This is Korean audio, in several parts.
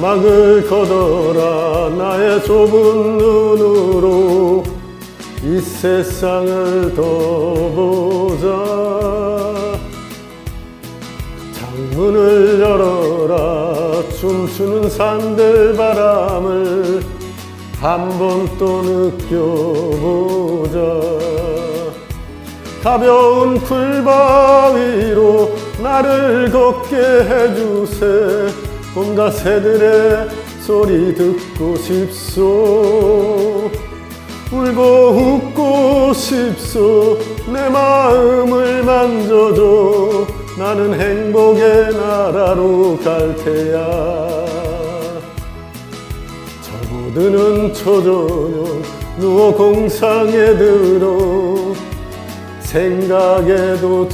사막을 걷어라 나의 좁은 눈으로 이 세상을 더 보자. 창문을 열어라 춤추는 산들 바람을 한 번 또 느껴보자. 가벼운 풀바위로 나를 걷게 해주세. 온갖 새들의 소리 듣고 싶소. 울고 웃고 싶소. 내 마음을 만져줘. 나는 행복의 나라로 갈 테야. 접어드는 초저녁 누워 공상에 들어 생각에도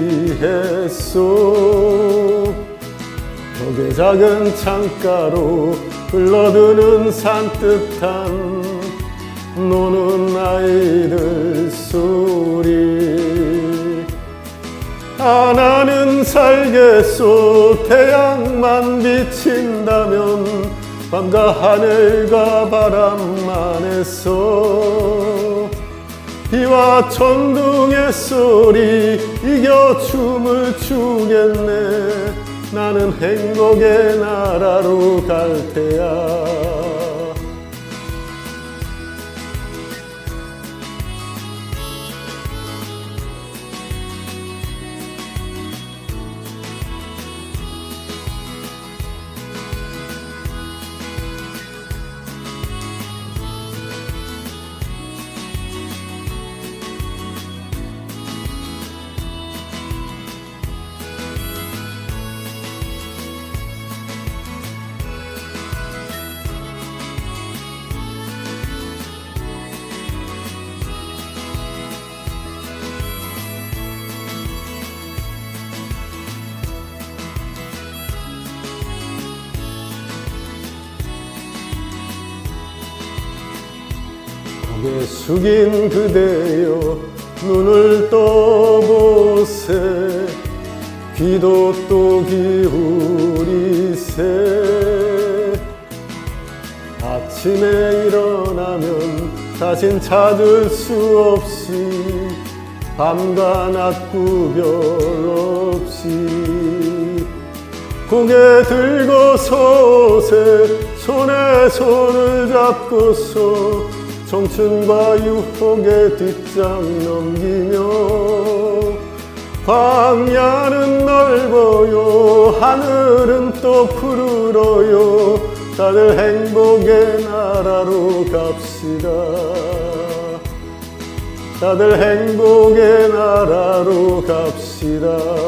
취했소. 벽의 작은 창가로 흘러드는 산뜻한 노는 아이들 소리. 나는 살겠소. 태양만 비친다면 밤과 하늘과 바람만 했어. 비와 천둥의 소리 이겨 춤을 추겠네. 나는 행복의 나라로 갈 테야. 고개 숙인 그대여 눈을 떠보세. 귀도 또 기울이세. 아침에 일어나면 다신 찾을 수 없이 밤과 낮 구별 없이 고개 들고서세. 손에 손을 잡고서 청춘과 유혹의 뒷장 넘기며 광야는 넓어요. 하늘은 또 푸르러요. 다들 행복의 나라로 갑시다. 다들 행복의 나라로 갑시다.